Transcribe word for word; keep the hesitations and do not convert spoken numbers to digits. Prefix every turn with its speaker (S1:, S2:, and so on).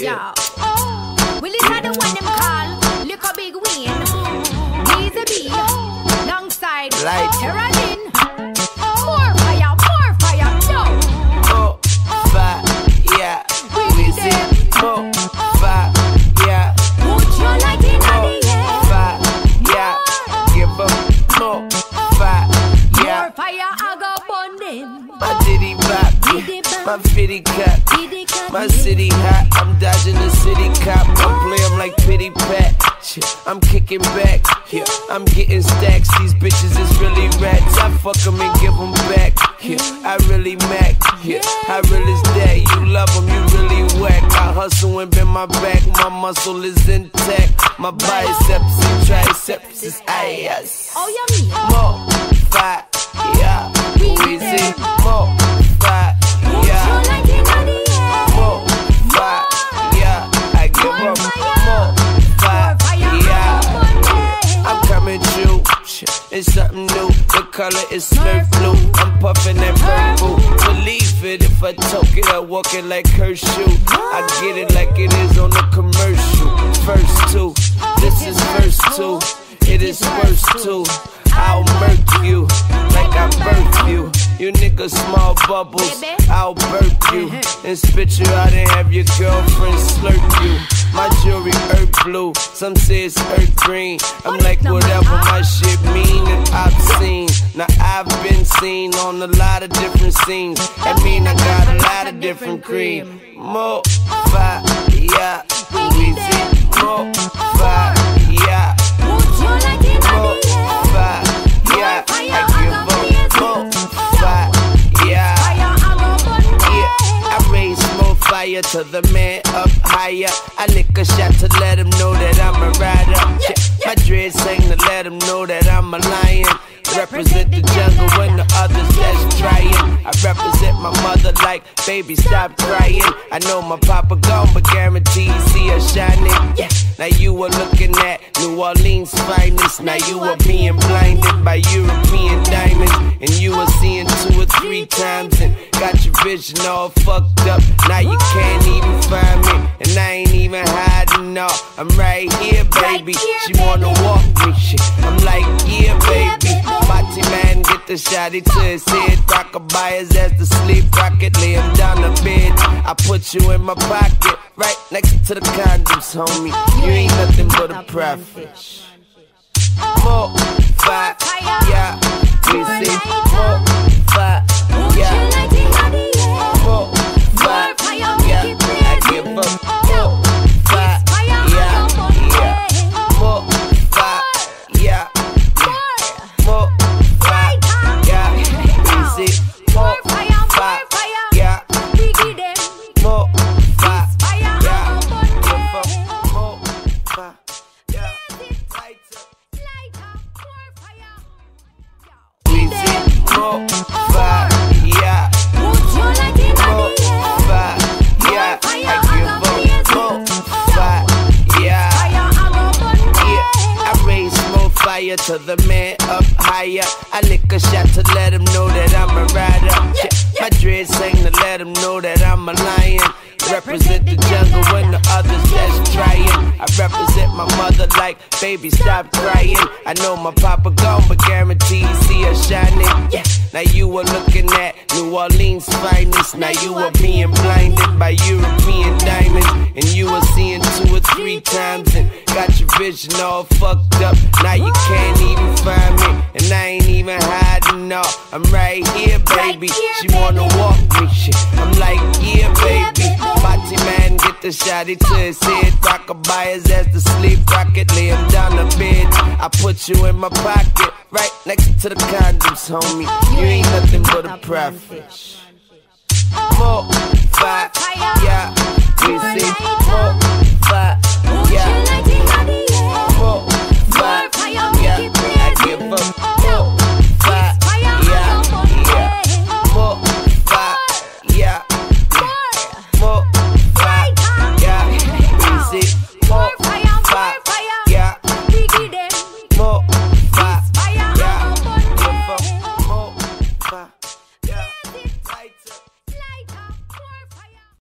S1: Yeah. Well, it's not the one them call Lick a Big Win. Easy B. Alongside Terradin. More fire, more fire, yo.
S2: More fire, yeah. We see more fire, yeah.
S1: Put your light in the air.
S2: Fire, yeah. Give up more fire, yeah.
S1: More fire, I go burn them.
S2: My diddy bop, my fitty cut. My city hot, I'm dodging the city cop. I play 'em like pity pat. Shit, I'm kicking back. Yeah, I'm getting stacks. These bitches is really rats. I fuck 'em and give 'em back. Yeah, I really mac. Yeah, how real is that? You love 'em, you really whack. I hustle and bend my back. My muscle is intact. My biceps and triceps is ass.
S1: Oh, yeah, me.
S2: More fire, yeah. We see more fire, yeah. More fire, yeah. I give up more fire, yeah. I'm coming true, it's something new. The color is Smurf blue. I'm puffing that purple. Believe it if I talk it, I walk it like Kershaw. I get it like it is on the commercial. First two, this is verse two. It is worse too. I'll murk you like I birthed you. You niggas small bubbles, I'll burp you and spit you out and have your girlfriend slurp you. My jewelry earth blue, some say it's earth green. I'm like whatever my shit mean and obscene. Now I've been seen on a lot of different scenes. That mean I got a lot of different cream. More fire, yeah. We see more fire, yeah. More fire, yeah. I give up more fire, yeah. Yeah, I raise more fire to the man up higher. I lick a shot to let him know that I'm a rider. My dreads sing to let him know that I'm a lion. Represent the jungle when the others just trying. I represent my mother like, baby, stop crying. I know my papa gone, but guarantee you see her shining. Yeah. Now you are looking at New Orleans finest. Now you are being blinded by European diamonds, and you are seeing two or three times and got your vision all fucked up. Now you can't even find me, and I ain't even hiding. No, I'm right here, baby. She wanna walk me, shit. I'm like, yeah, baby. Body man, get the shotty to his head. Rockabye his ass to sleep, rocket, lay him down the bed. I put you in my pocket, right next to the condoms, homie. You ain't nothing but a prophet. More fire, yeah. We say more fire, yeah. More fire, yeah. I give up more fire, yeah, yeah. More fire, yeah. More fire, yeah. We say more fire, yeah. We give them more fire, yeah. Give up more fire, yeah. We say more fire, yeah. More fire, yeah. I give up more fire, yeah. Yeah, I raise more fire to the man up higher. I lick a shot to let him know that I'm a rider. Yeah, my dreads sing to let him know that I'm a lion. Represent the jungle when the others just trying. I represent my mother like, baby, stop crying. I know my papa gone, but guarantee you see her shining. Yeah. Now you are looking at New Orleans finest. Now you are being blinded by European diamonds, and you are seeing two or three times and got your vision all fucked up. Now you can't even find me, and I ain't even hiding. No, I'm right here, baby. She wanna walk me, shit. I'm like, yeah, baby. Body man, get the shotty to his head. Rockabye his ass to sleep, rocket, lay him down the bed. I put you in my pocket, right next to the condoms, homie. You ain't nothing but a prophet. More fire,